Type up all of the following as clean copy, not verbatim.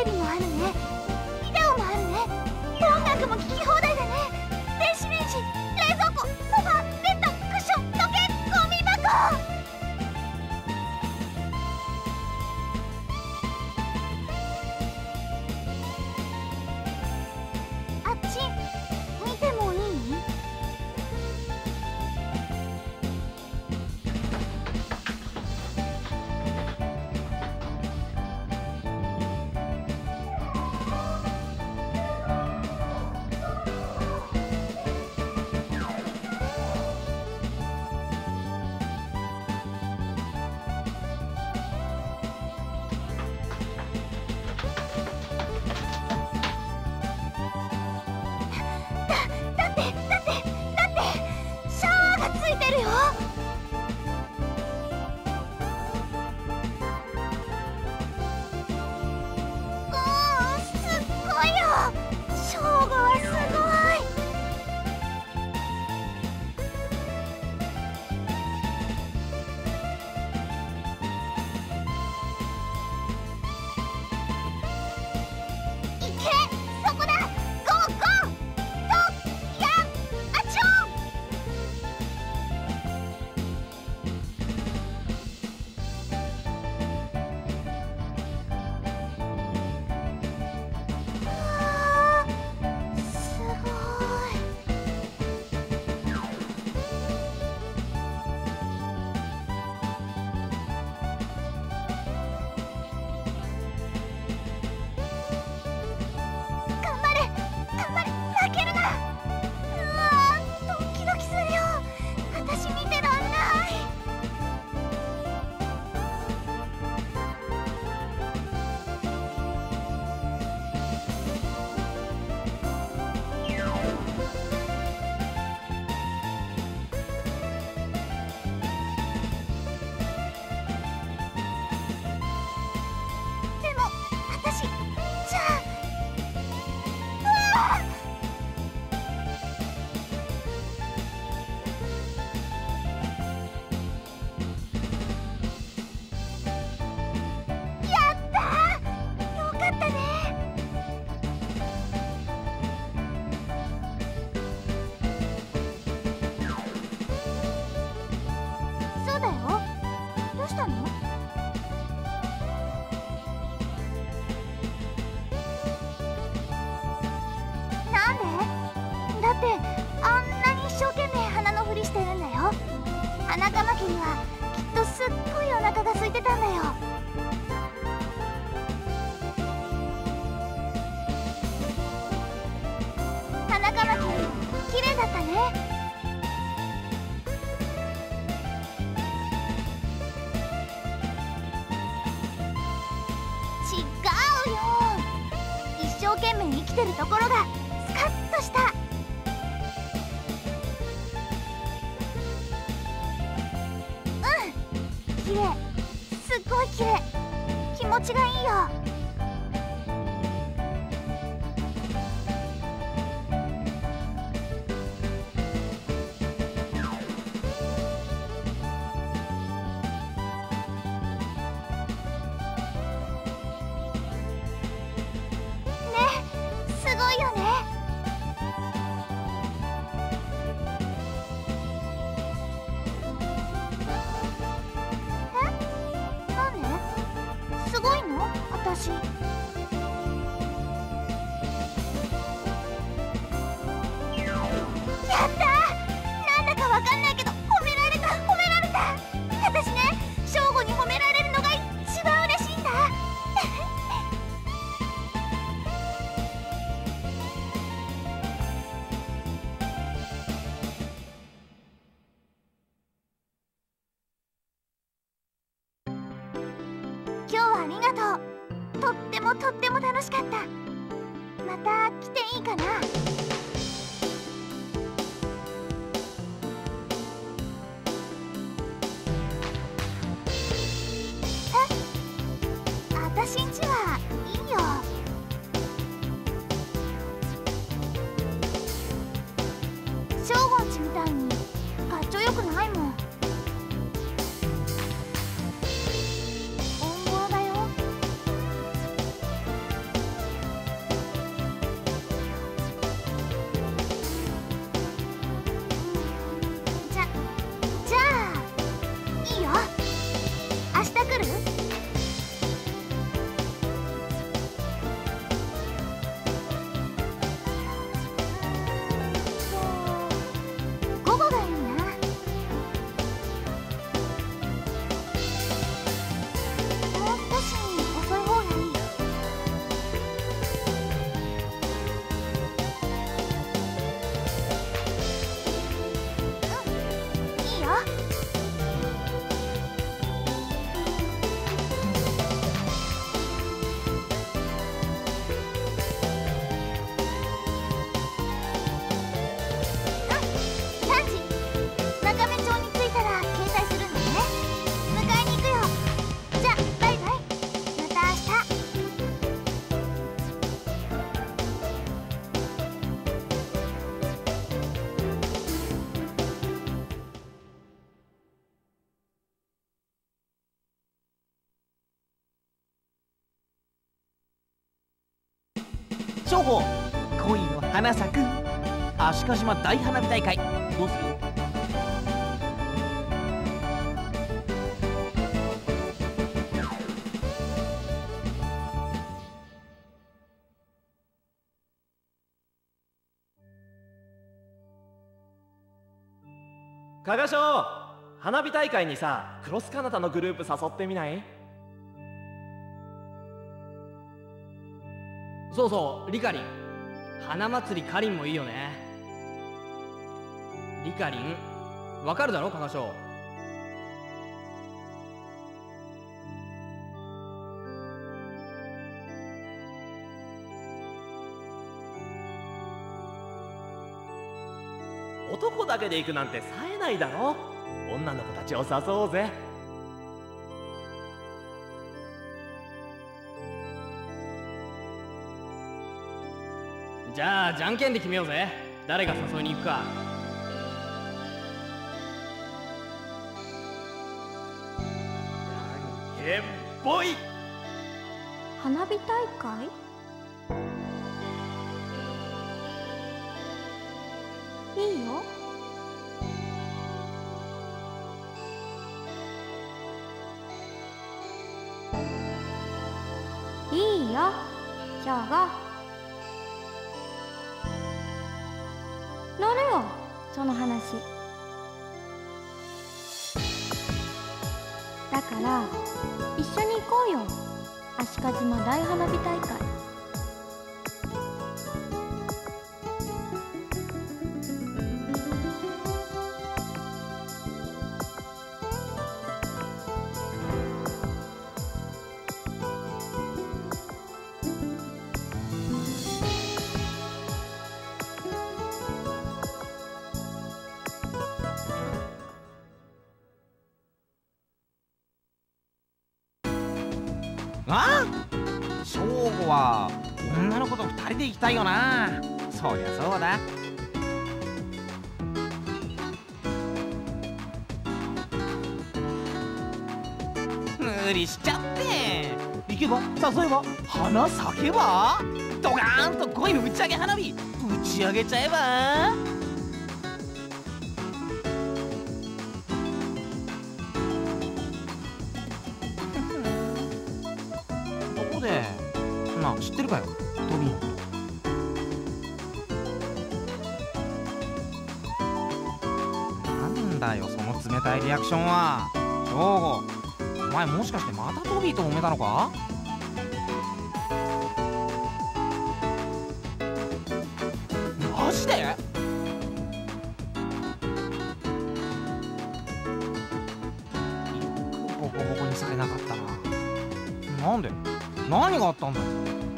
レビもあるね。ビデオもあるね。音楽も聴き放題だね。電子レンジ、冷蔵庫、ソファ、ベッド、クッション、時計、ゴミ箱。あっち見てもいい？シャワーがついてるよ。すっごいよ。ショーゴはすごい。いけ、そこだ。ゴーゴー。とやあちょん。すごい。頑張れ頑張れ、負けるな。ドキドキするよ。私見てらんない。でも私じゃあ、うわあ。やったー、よかったね。そうだよ。どうしたの？なんで？だってあんなに一生懸命花のふりしてるんだよ。花カマキリはきっとすっごいお腹が空いてたんだよ。花カマキリ、綺麗だったね。違うよ。一生懸命生きてるところがスカッとした。綺麗、すっごい綺麗。気持ちがいいよ。ね、すごいよね。なんですごいの？私。やったー！なんだかわかんないけど褒められた褒められた。私ね、ショーゴに褒められるのが一番嬉しいんだ。今日はありがとう。とっても楽しかった。また来ていいかな？私んちはいいよ。ショーゴんちみたいにかっちょよくないもん。オンボロだよ。 翔吾、恋の花咲く足利島大花火大会、どうする？ 加賀翔、花火大会にさ、クロスカナダのグループ誘ってみない？ そうそう、リカリン。花祭りかりんもいいよね。リカリン、わかるだろ加賀翔。 男だけで行くなんて冴えないだろ。女の子たちを誘おうぜ。 じゃあじゃんけんで決めようぜ。誰が誘いに行くか。 じゃんけんぽい。 花火大会？いいよ。いいよ、翔吾。乗るよ、その話。だから一緒に行こうよ、足利島大花火大会。 ああ、翔吾は女の子と2人で行きたいよな。そりゃそうだ。無理しちゃって行けば、誘えば、花咲けば、ドガーンと恋の打ち上げ花火打ち上げちゃえば。なあ、知ってるかよ、トビーのこと。なんだよその冷たいリアクションは。翔吾、お前もしかしてまたトビーと揉めたのか？マジで？よくボコボコにされなかったな。なんで？何があったんだよ。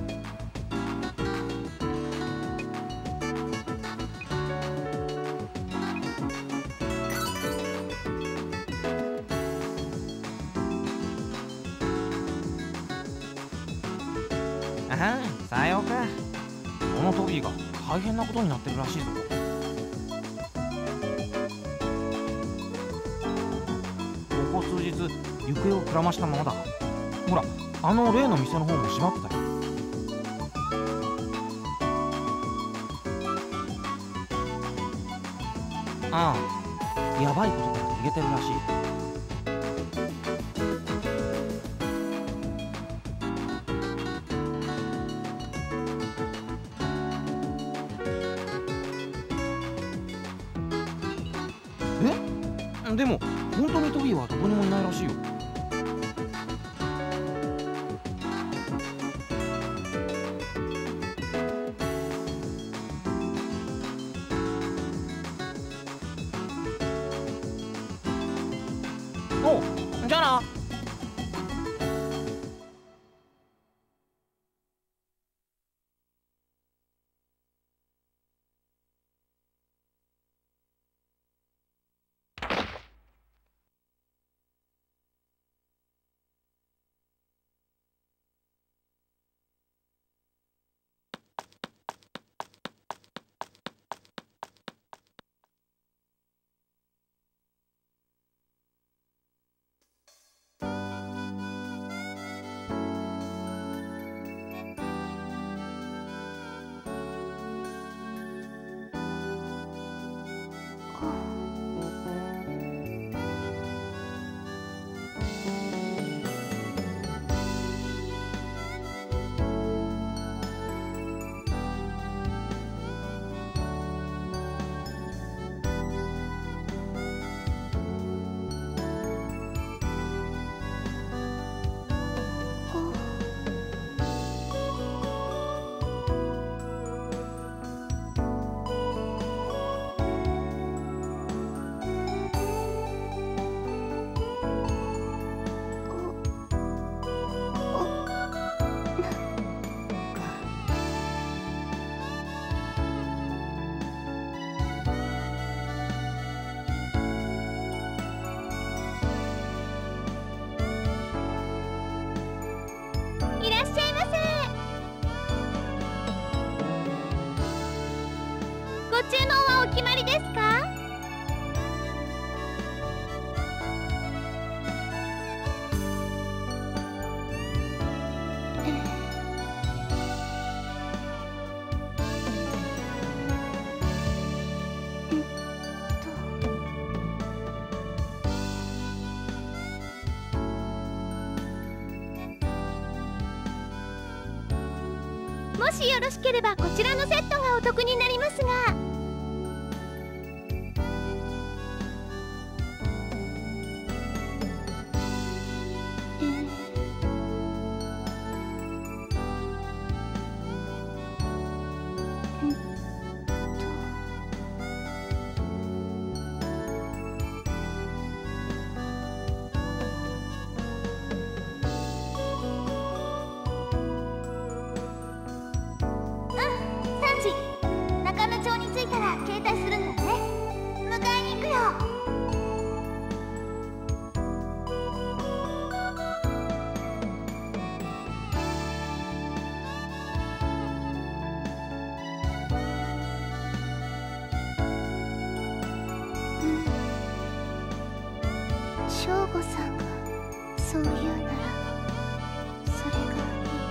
ああ、さようか。このトビーが大変なことになってるらしいぞ。ここ数日行方をくらましたままだ。ほら、あの例の店の方も閉まってたよ。ああ、やばいことから逃げてるらしい。え？でも本当にトビーはどこにもいないらしいよ。おう、じゃあな。 注文はお決まりですか？もしよろしければこちらのセットがお得になりますが。3時、中野町に着いたら携帯するんだね。迎えに行くよ。省吾さんがそう言うならそれが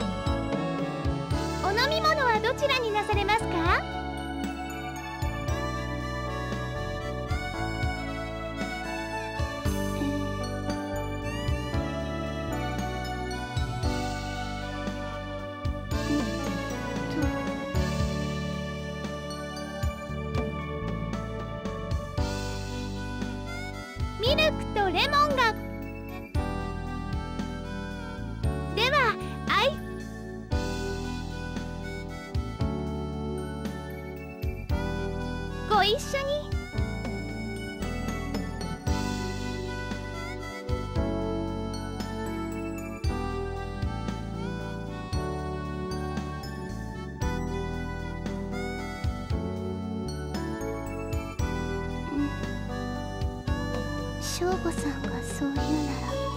いい。お飲み物はどちらになされますか？ミルクとレモンが。ではご一緒に。省吾さんがそう言うなら